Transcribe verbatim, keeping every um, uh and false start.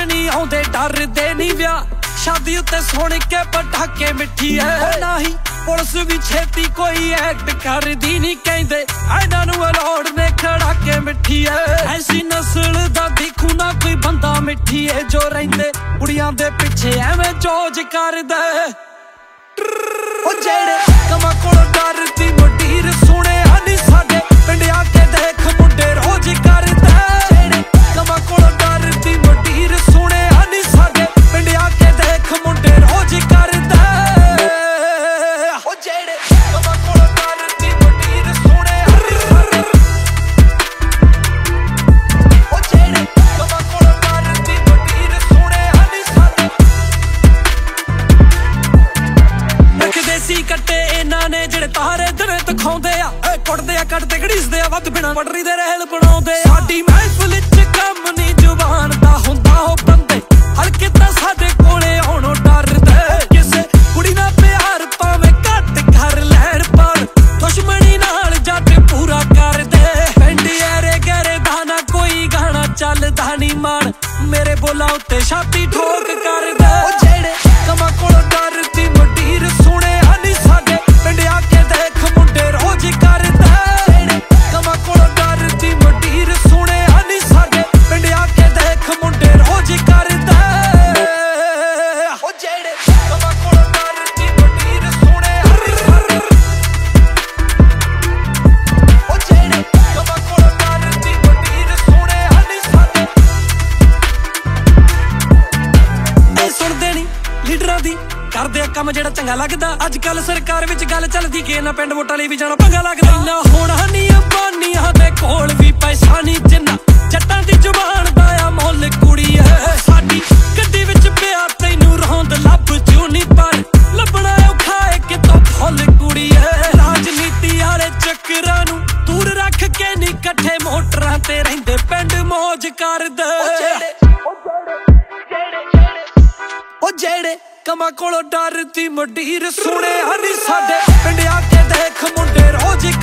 नहीं आउंदे डरदे नहीं विआह शादी उत्ते सुन के पटाके मिठी है नहीं पुलिस भी छेती कोई एक्ट करदी नहीं कहंदे इन्हां नूं अलाउड ने खड़ा के मिठी है ऐसी नस्ल दा दिखू ना कोई बंदा मिठी है जो रहिंदे कुड़ियां दे पिछे एवें जोज करदा ओ जेड़े कमा कोल डरदी मंडीर सुने हनी साडे पिंड आके देख मुंडे रोज करदा जेड़े कमा कोल डरदी मंडीर सुने हनी साडे पिंड आके देख मुंडे रोज करदा ओ जेड़े कमा कोल डरदी मंडीर सुने हनी साडे ओ जेड़े कमा कोल डरदी मंडीर सुने हनी साडे देसी कट्टे इन्हां ने जेड़े तारे दिने दिखाउंदे आ कुटदे आ कटदे घड़ीसदे आ वध बिना पटरी दे रहल बनाउंदे साडी महफिल च कम नहीं जुबान दा हुंदा ओ बंदे हल्के तां साडे कोले आउणों डरदे किसे कुड़ी नाल प्यार भावें घट कर लैण पर दुश्मनी नाल जट पूरा करदे पिंड ऐरे गैरे दा ना कोई गाना चलदा नहीं मान मेरे बोला उत्ते छाती ठोक करदे ओ जेड़े कमा कोल डरदी मंडीर सुने हनी साडे पिंड आके देख मुंडे रोज करदा जेड़े कमा कोल डरदी मंडीर सुने हनी साडे पिंड आके देख मुंडे रोज करदा ओ जेड़े कमा कोल डरदी मंडीर सुने हनी साडे ओ जेड़े कमा कोल डरदी मंडीर सुने हनी साडे ए सुनदे नहीं लीडरां दी करदे आ काम जेड़ा चंगा लगदा अजकल सरकार विच गल चलदी कि ना पिंड वोटां लई भी जाना पंगा लगदा ना होना नहीं अंबानियां दे कोल भी पैसा नहीं जिन्ना जट्टां दी जुबान दा आ मुੱਲ कुड़ी है साडी गड्डी विच पिया तैनूं रौंद लभ जू नहीं पर लभना औखा है कितों फुੱਲ कुड़ी है राजनीति वाले चक्करां नूं दूर रख के नहीं इकट्ठे मोटरां ते रहिंदे पिंड मौज करदे ओ जेड़े कमा कोलों डरदी मंडीर सुने हनी साडे पिंड आके देख मुंडे रोज